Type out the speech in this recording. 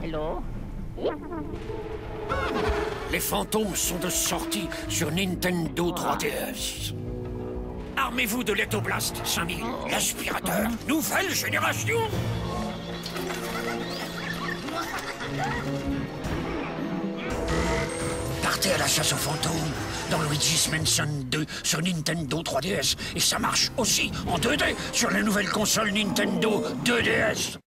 Hello. Les fantômes sont de sortie sur Nintendo 3DS. Armez-vous de l'Etoblast 5000, l'aspirateur, nouvelle génération. Partez à la chasse aux fantômes dans Luigi's Mansion 2 sur Nintendo 3DS. Et ça marche aussi en 2D sur la nouvelle console Nintendo 2DS.